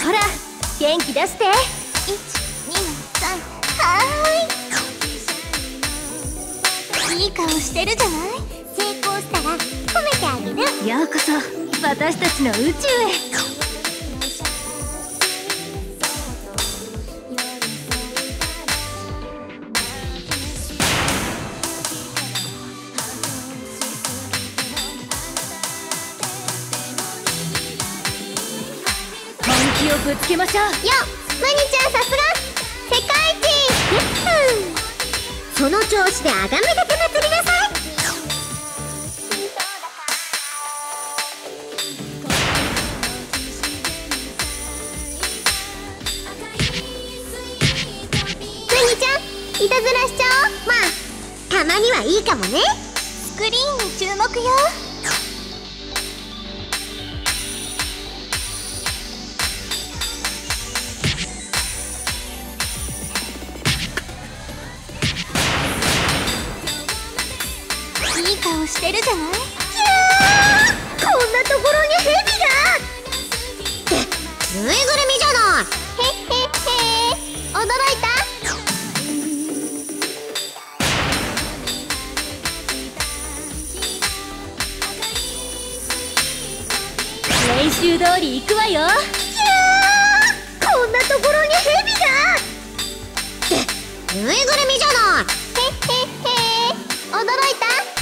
ほら元気出して。1、2、3。はーい、いい顔してるじゃない。成功したら褒めてあげる。ようこそ私たちの宇宙へ。本気をぶつけましょう。よっ、マニちゃんさすが世界一。その調子であがめ立てまつりなさい。マニちゃんいたずらしちゃおう。まあたまにはいいかもね。スクリーンに注目よ。いい顔してるじゃない。きゃー、こんなところにヘビが。ってぬいぐるみじゃない。へっへっへー、驚いた。練習通り行くわよ。きゃー、こんなところにヘビが。ってぬいぐるみじゃない。へっへっへー、驚いた。